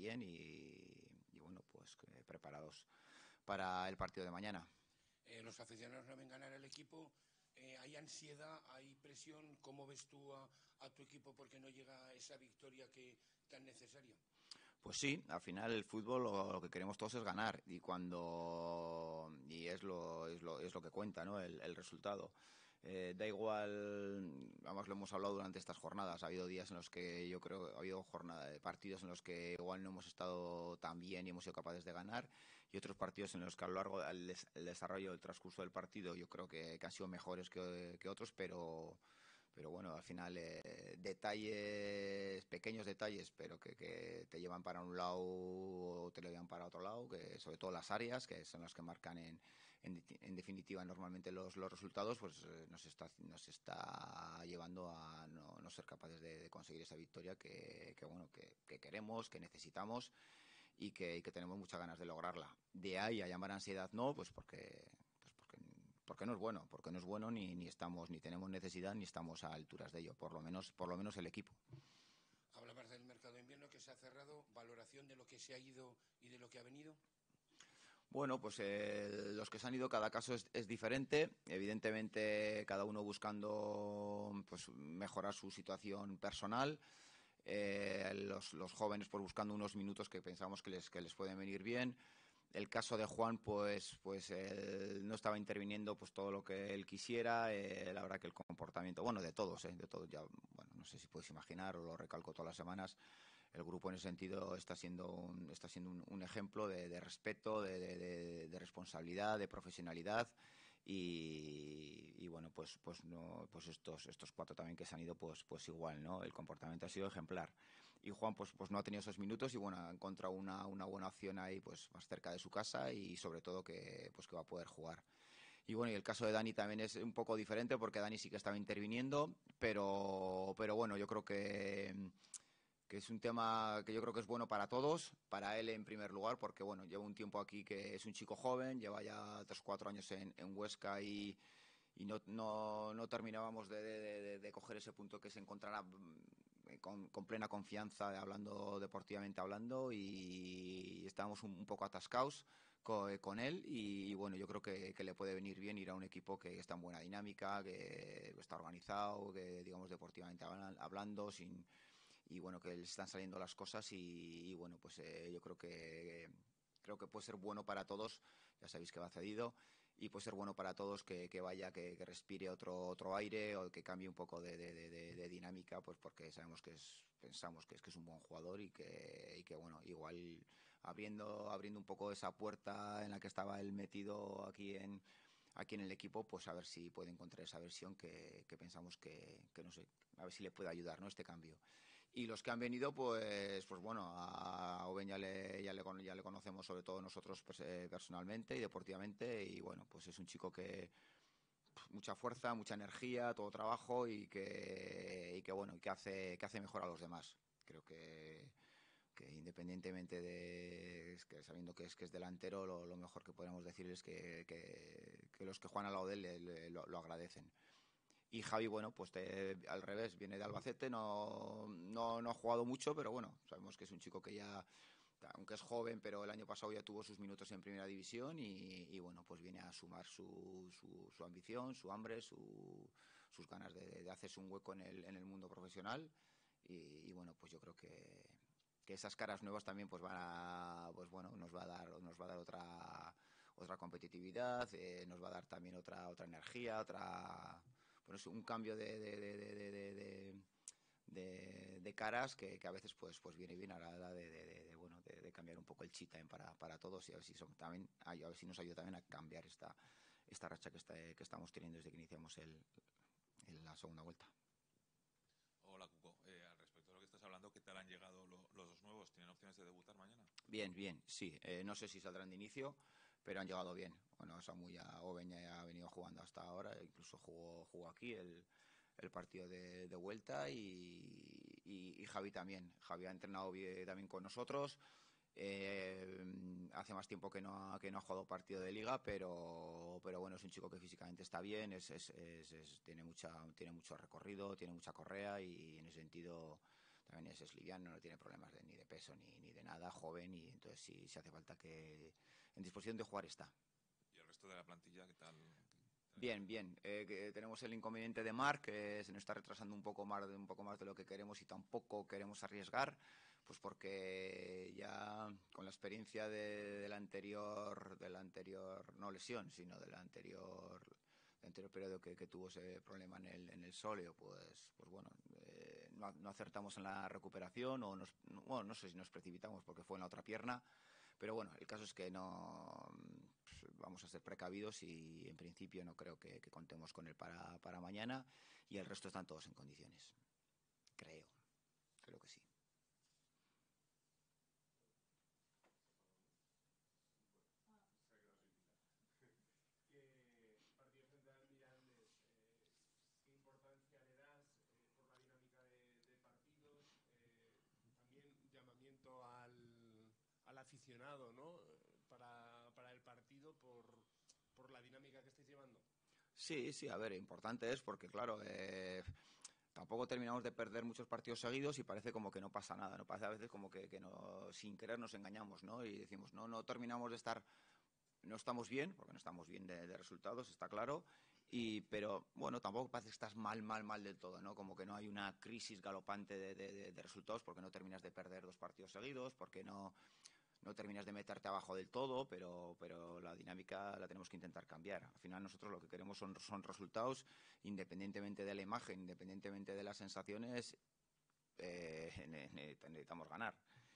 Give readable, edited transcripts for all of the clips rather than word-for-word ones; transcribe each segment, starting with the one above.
bien y bueno, pues preparados para el partido de mañana. Los aficionados no ven ganar al equipo. ¿Hay ansiedad, hay presión? ¿Cómo ves tú a tu equipo porque no llega esa victoria tan necesaria? Pues sí, al final el fútbol lo que queremos todos es ganar y es lo que cuenta, ¿no? El resultado. Da igual, además lo hemos hablado durante estas jornadas. Ha habido días en los que yo creo, ha habido partidos en los que igual no hemos estado tan bien y hemos sido capaces de ganar, y otros partidos en los que a lo largo del desarrollo del transcurso del partido yo creo que han sido mejores que otros, pero bueno, al final detalles, pequeños detalles, pero que te llevan para un lado o te lo llevan para otro lado, que sobre todo las áreas, que son las que marcan en definitiva normalmente los resultados, pues nos está llevando a no ser capaces de conseguir esa victoria bueno, que queremos, que necesitamos y que tenemos muchas ganas de lograrla. De ahí a llamar ansiedad no, porque no es bueno, ni estamos, ni tenemos necesidad, ni estamos a alturas de ello, por lo menos el equipo. Hablabas del mercado de invierno que se ha cerrado, valoración de lo que se ha ido y de lo que ha venido. Bueno, pues los que se han ido, cada caso es diferente. Evidentemente, cada uno buscando pues mejorar su situación personal. Los jóvenes pues buscando unos minutos que pensamos que les pueden venir bien. El caso de Juan, pues él no estaba interviniendo pues todo lo que él quisiera. La verdad que el comportamiento, bueno, de todos, ya, bueno, no sé si podéis imaginar, o lo recalco todas las semanas. El grupo en ese sentido está siendo un ejemplo de respeto, de responsabilidad, de profesionalidad y bueno, pues estos cuatro también que se han ido, pues igual, ¿no? El comportamiento ha sido ejemplar. Y Juan pues no ha tenido esos minutos y bueno, ha encontrado una buena opción ahí pues más cerca de su casa y sobre todo que va a poder jugar. Y bueno, y el caso de Dani también es un poco diferente porque Dani sí que estaba interviniendo, pero bueno, yo creo que es un tema que yo creo que es bueno para todos, para él en primer lugar, porque bueno, lleva un tiempo aquí, que es un chico joven, lleva ya 3 o 4 años en Huesca y no terminábamos de coger ese punto que se encontrara con plena confianza, hablando deportivamente hablando, y estábamos un poco atascados con él y bueno, yo creo que le puede venir bien ir a un equipo que está en buena dinámica, que está organizado, que digamos deportivamente hablando, y bueno, que le están saliendo las cosas y bueno, pues yo creo que puede ser bueno para todos. Ya sabéis que va cedido y puede ser bueno para todos que vaya, que respire otro aire o que cambie un poco de dinámica, pues porque pensamos que es un buen jugador y que bueno, igual abriendo un poco esa puerta en la que estaba él metido aquí en el equipo, pues a ver si puede encontrar esa versión que pensamos que no sé, a ver si le puede ayudar, ¿no?, este cambio. Y los que han venido, pues bueno, a Oben ya le conocemos sobre todo nosotros pues, personalmente y deportivamente, y bueno, pues es un chico que mucha fuerza, mucha energía, todo trabajo y que bueno, que hace mejor a los demás. Creo que independientemente que sabiendo que es delantero, lo mejor que podemos decir es que los que juegan al lado de él lo agradecen. Y Javi, bueno, pues al revés, viene de Albacete, no ha jugado mucho, pero bueno, sabemos que es un chico que ya, aunque es joven, pero el año pasado ya tuvo sus minutos en primera división y bueno, pues viene a sumar su ambición, su hambre, sus ganas de hacerse un hueco en el mundo profesional y bueno, pues yo creo que esas caras nuevas también pues pues bueno, nos va a dar otra competitividad, nos va a dar también otra energía, bueno, es un cambio de caras que a veces pues viene bien a la hora bueno, de cambiar un poco el chip también para todos y a ver si a ver si nos ayuda también a cambiar esta racha que estamos teniendo desde que iniciamos la segunda vuelta. Hola, Cuco. Al respecto de lo que estás hablando, ¿qué tal han llegado los dos nuevos? ¿Tienen opciones de debutar mañana? Bien, sí. No sé si saldrán de inicio, pero han llegado bien. Bueno, Samu Oveña ya ha venido jugando hasta ahora, incluso jugó aquí el partido de vuelta y Javi también. Javi ha entrenado bien, también con nosotros. Hace más tiempo que no ha jugado partido de liga, pero bueno, es un chico que físicamente está bien, tiene mucho recorrido, tiene mucha correa y en ese sentido también es liviano, no tiene problemas ni de peso ni de nada, joven, y entonces si hace falta que en disposición de jugar está. ¿Y el resto de la plantilla qué tal? Bien, bien. Que tenemos el inconveniente de Marc, que se nos está retrasando un poco más de lo que queremos y tampoco queremos arriesgar, pues porque ya con la experiencia de la anterior, no lesión, sino del anterior periodo que tuvo ese problema en el sóleo, pues bueno, no acertamos en la recuperación o bueno, no sé si nos precipitamos porque fue en la otra pierna. Pero bueno, el caso es que no vamos a ser precavidos y en principio no creo que contemos con él para mañana y el resto están todos en condiciones. Creo que sí. Partido frente al Mirandés, ¿qué importancia le das por la dinámica de partidos? También llamamiento al aficionado, ¿no? Para el partido por la dinámica que estáis llevando. Sí, a ver, importante es porque, claro, tampoco terminamos de perder muchos partidos seguidos y parece como que no pasa nada, ¿no? Parece a veces como que no, sin querer nos engañamos, ¿no? Y decimos, no terminamos de estar, no estamos bien, porque no estamos bien de resultados, está claro, pero bueno, tampoco parece que estás mal del todo, ¿no? Como que no hay una crisis galopante de resultados porque no terminas de perder 2 partidos seguidos, porque no terminas de meterte abajo del todo, pero la dinámica la tenemos que intentar cambiar. Al final nosotros lo que queremos son resultados, independientemente de la imagen, independientemente de las sensaciones, necesitamos ganar.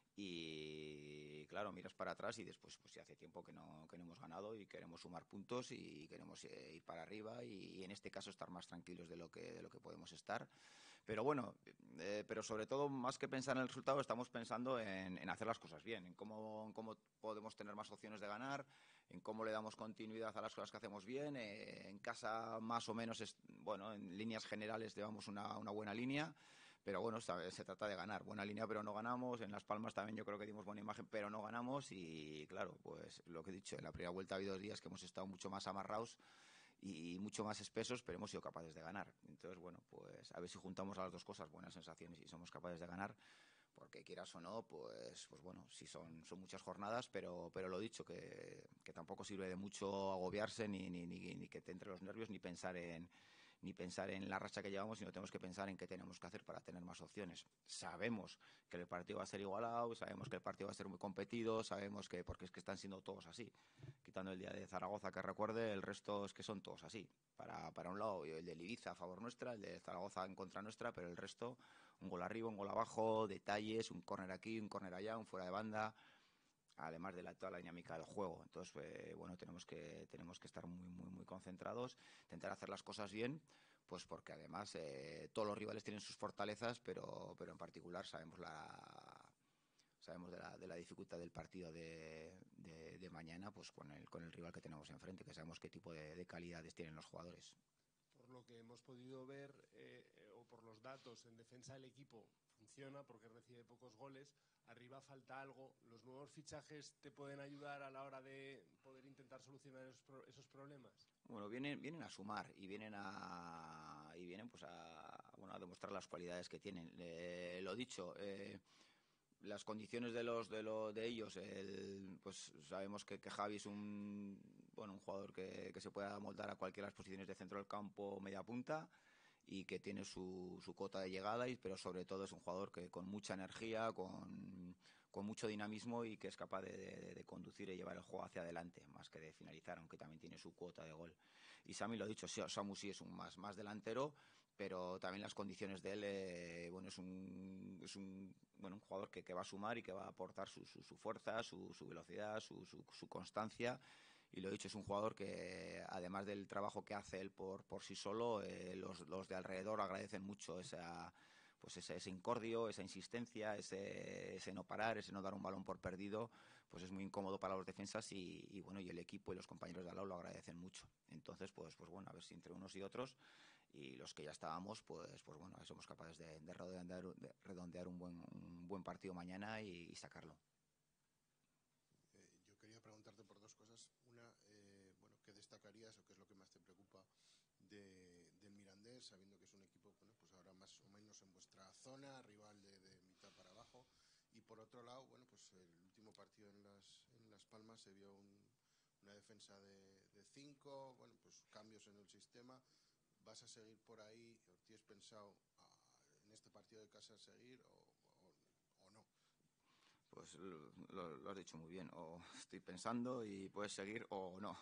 Y claro, miras para atrás y después pues ya hace tiempo que no hemos ganado y queremos sumar puntos y queremos ir para arriba y en este caso estar más tranquilos de lo que podemos estar. Pero bueno, pero sobre todo, más que pensar en el resultado, estamos pensando en hacer las cosas bien, en cómo podemos tener más opciones de ganar, en cómo le damos continuidad a las cosas que hacemos bien. En casa, más o menos, bueno, en líneas generales llevamos una buena línea, pero bueno, se trata de ganar. Buena línea, pero no ganamos. En Las Palmas también yo creo que dimos buena imagen, pero no ganamos. Y claro, pues lo que he dicho, en la primera vuelta ha habido 2 días que hemos estado mucho más amarrados y mucho más espesos, pero hemos sido capaces de ganar. Entonces, bueno, pues a ver si juntamos a las dos cosas, buenas sensaciones y somos capaces de ganar, porque quieras o no, pues bueno, sí son muchas jornadas, pero lo dicho, que tampoco sirve de mucho agobiarse ni que te entre los nervios, ni pensar en la racha que llevamos, sino tenemos que pensar en qué tenemos que hacer para tener más opciones. Sabemos que el partido va a ser igualado, sabemos que el partido va a ser muy competido, sabemos que, porque es que están siendo todos así. Quitando el día de Zaragoza, que recuerde, el resto es que son todos así. Para un lado, el de Ibiza a favor nuestra, el de Zaragoza en contra nuestra, pero el resto, un gol arriba, un gol abajo, detalles, un córner aquí, un córner allá, un fuera de banda, además de toda la dinámica del juego. Entonces, bueno, tenemos que estar muy concentrados, intentar hacer las cosas bien, pues porque además todos los rivales tienen sus fortalezas, pero en particular sabemos de la dificultad del partido de mañana, pues con el rival que tenemos enfrente, que sabemos qué tipo de calidades tienen los jugadores. Por lo que hemos podido ver, o por los datos, en defensa del equipo funciona porque recibe pocos goles, arriba falta algo. ¿Los nuevos fichajes te pueden ayudar a la hora de poder intentar solucionar esos problemas? Bueno, vienen a sumar y vienen pues a demostrar las cualidades que tienen. Lo dicho, las condiciones de ellos, pues sabemos que Javi es un jugador que se puede amoldar a cualquiera de las posiciones de centro del campo o media punta y que tiene su cota de llegada, pero sobre todo es un jugador que con mucha energía, con mucho dinamismo y que es capaz de conducir y llevar el juego hacia adelante, más que de finalizar, aunque también tiene su cuota de gol. Y Sami, lo he dicho, Samu sí es un más delantero, pero también las condiciones de él, es un jugador que va a sumar y que va a aportar su fuerza, su velocidad, su constancia. Y lo dicho, es un jugador que, además del trabajo que hace él por sí solo, los de alrededor agradecen mucho ese incordio, esa insistencia, ese no parar, ese no dar un balón por perdido, pues es muy incómodo para los defensas y el equipo y los compañeros de al lado lo agradecen mucho. Entonces, pues bueno, a ver si entre unos y otros y los que ya estábamos, pues bueno, somos capaces de redondear un buen partido mañana y sacarlo. Yo quería preguntarte por 2 cosas. Una, ¿qué destacarías o qué es lo que más te preocupa del Mirandés, sabiendo que es un equipo, pues ahora más o menos en vuestra zona, rival de por otro lado, bueno, pues el último partido en Las Palmas se vio una defensa de 5, bueno, pues cambios en el sistema. ¿Vas a seguir por ahí? ¿Tienes pensado en este partido de casa seguir o no? Pues lo has dicho muy bien. O estoy pensando y puedes seguir o no.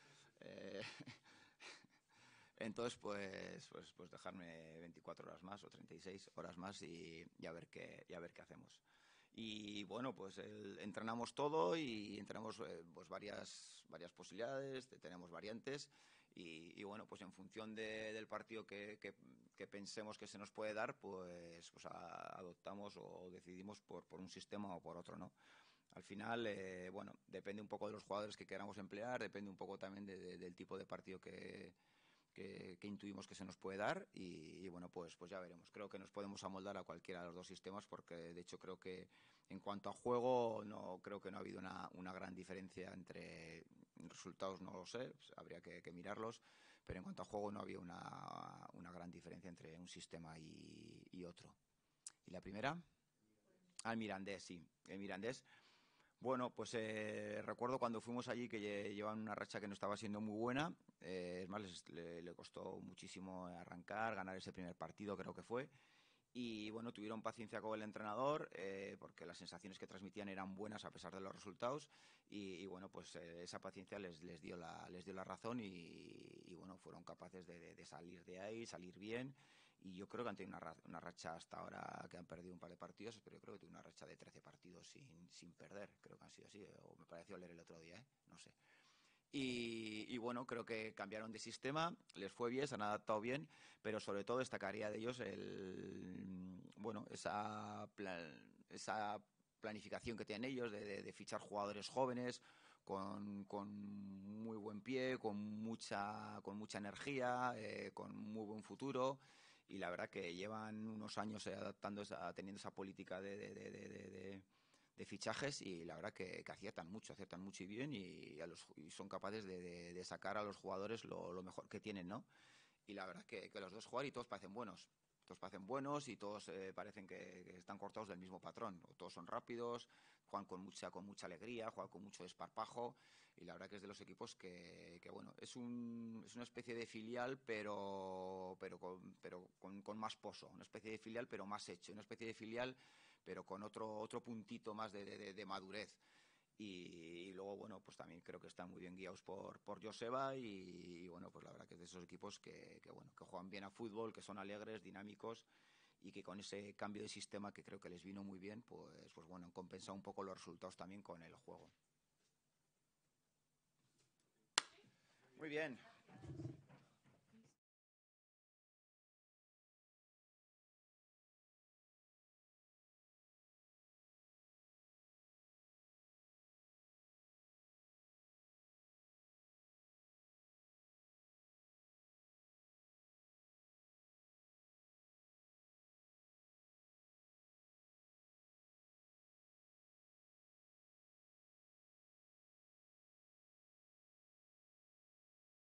Entonces, pues dejarme 24 horas más o 36 horas más y a ver qué hacemos. Y bueno, pues entrenamos todo y entrenamos pues varias posibilidades, tenemos variantes y bueno, pues en función del partido que pensemos que se nos puede dar, pues adoptamos o decidimos por un sistema o por otro, ¿no? Al final, bueno, depende un poco de los jugadores que queramos emplear, depende un poco también del tipo de partido que intuimos que se nos puede dar y bueno, pues ya veremos. Creo que nos podemos amoldar a cualquiera de los dos sistemas porque de hecho creo que en cuanto a juego creo que no ha habido una gran diferencia entre resultados, no lo sé, pues habría que mirarlos, pero en cuanto a juego no había una gran diferencia entre un sistema y otro. ¿Y la primera? El Mirandés, sí. El Mirandés. Bueno, pues recuerdo cuando fuimos allí que llevaban una racha que no estaba siendo muy buena. Es más, le costó muchísimo arrancar, ganar ese primer partido, creo que fue. Y bueno, tuvieron paciencia con el entrenador porque las sensaciones que transmitían eran buenas a pesar de los resultados. Y bueno, pues esa paciencia les dio la razón y bueno, fueron capaces de salir de ahí, salir bien. Y yo creo que han tenido una racha hasta ahora que han perdido un par de partidos, pero yo creo que tiene una racha de 13 partidos sin perder. Creo que han sido así, o me pareció leer el otro día, no sé. Y bueno, creo que cambiaron de sistema, les fue bien, se han adaptado bien, pero sobre todo destacaría de ellos esa planificación que tienen ellos de fichar jugadores jóvenes con muy buen pie, con mucha energía, con muy buen futuro. Y la verdad que llevan unos años adaptándose, teniendo esa política de fichajes y la verdad que aciertan mucho y bien y son capaces de sacar a los jugadores lo mejor que tienen, ¿no? Y la verdad que los dos juegan y todos parecen buenos. Todos parecen buenos y todos parecen que están cortados del mismo patrón. Todos son rápidos, juegan con mucha alegría, juegan con mucho desparpajo y la verdad que es de los equipos que bueno, es una especie de filial pero con más pozo, una especie de filial pero más hecho, una especie de filial pero con otro puntito más de madurez. Y luego, bueno, pues también creo que están muy bien guiados por Joseba y bueno, pues la verdad que es de esos equipos que juegan bien a fútbol, que son alegres, dinámicos y que con ese cambio de sistema que creo que les vino muy bien, pues bueno, han compensado un poco los resultados también con el juego. Muy bien.